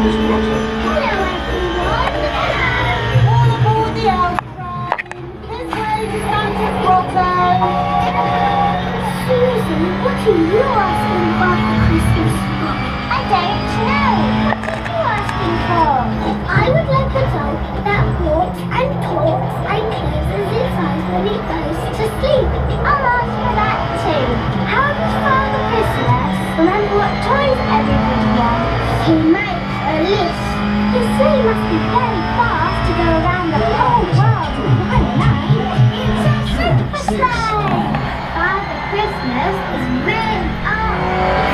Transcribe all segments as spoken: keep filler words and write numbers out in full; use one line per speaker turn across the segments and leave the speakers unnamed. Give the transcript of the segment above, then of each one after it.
Miss Potter.
Hello everyone! All aboard the elf train! This way to Santa Grotto! Susie, what are you asking for for Christmas? I don't know. What are you asking for? I would like a doll that walks and talks and closes its eyes when it goes to sleep. I'll ask for that too. How does Father Christmas remember what toys everybody wants? He makes a list. His sleigh must be very fast to go around the whole world in one night. It's a super sleigh. Father Christmas is really old.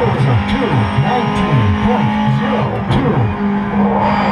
Closer to nineteen point zero two.